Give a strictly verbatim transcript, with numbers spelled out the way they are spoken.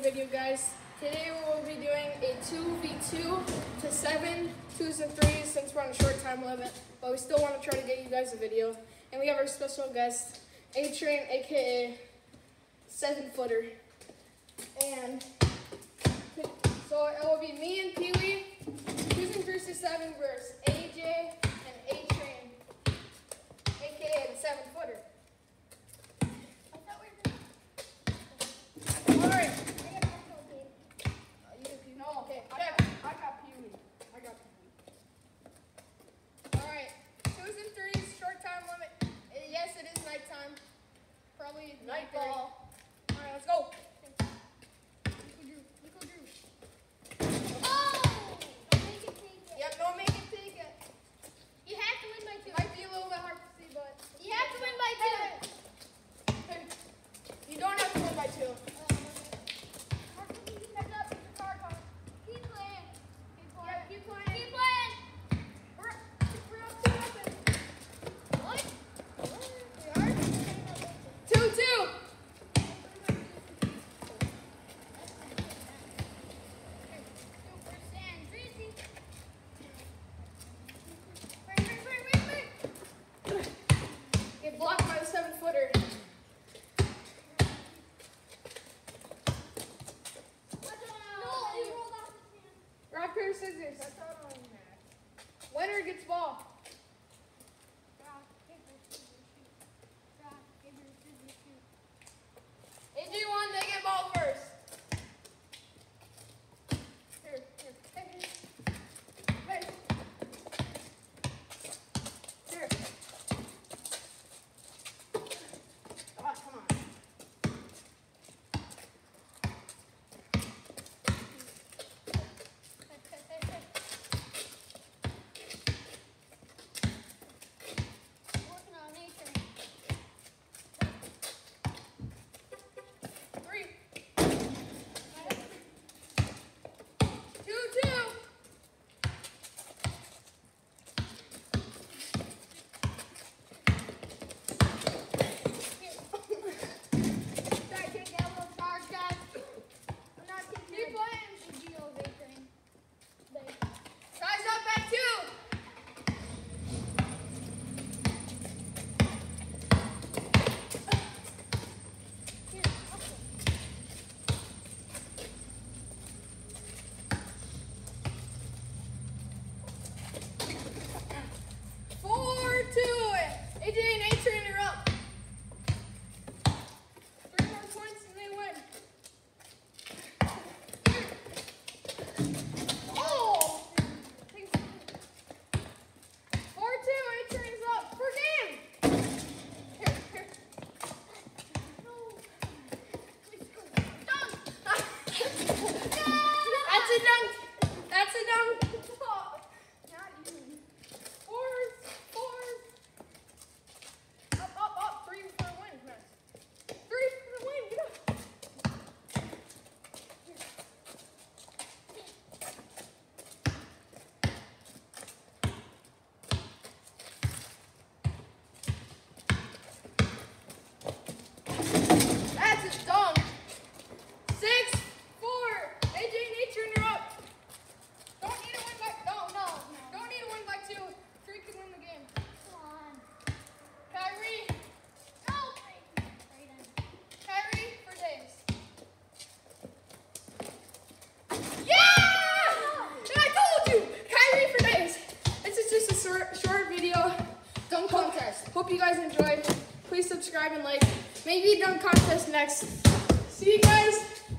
video, guys. Today we will be doing a two v two to seven, twos and threes, since we're on a short time limit, but we still want to try to get you guys a video. And we have our special guest, A-Train, aka seven footer. And so it will be me and Pee-wee, twos and threes to seven versus A J and A-Train, aka the seven footer. Alright. No, okay. I got, I got Pee-wee. I got Pee-wee. Alright. Twos and threes, short time limit. Uh, yes, it is nighttime. Probably nightfall. Alright, let's go. Oh! Don't make it take it. Yep, don't make it take it. You have to win by two. Might be a little bit hard to see, but You have to win by two. you don't have to win by two. Heads up, it's a card card. Keep playing. Keep playing. Yeah, keep playing. Keep playing. We're up, we're up two nothing. What? We are? Two two. Super Saiyan Drizzy. Wait, wait, wait, wait, wait. Get blocked by the seven footer. No, you rolled off his hand. Rock, paper, scissors. Winner gets ball. Rock, paper, scissors, shoot. Rock, paper, scissors, shoot. A J won, they get ball first. Here, here. Hey, hey. Here. Ah, come on. Hey, hey, hey, hey. Working on nature. Three. Two, two. Try to take that little card, guys. I'm not taking Keep it. playing. The Geo Victory. Like, Guys up at two. here, hustle. Four, two. A J and A-Train are up. Three more points and they win. Oh! Four, two. A-Train's up. For game. Here, here. No. Let's go. Done. That's a dunk. That's a dunk. Not you. Fours, fours. Up, up, up. Three for a win, man. Three for the win. Get up. That's a dunk. Six, four. A J and A-Train are up. Don't need to win by no, no. Don't need to win by two. Three can win the game. Come on. Kyrie, No. Right. Right on. Kyrie for days. Yeah! And I told you, Kyrie for days. This is just a short, short video dunk contest. Hope you guys enjoyed. Please subscribe and like. Maybe dunk contest next. See you guys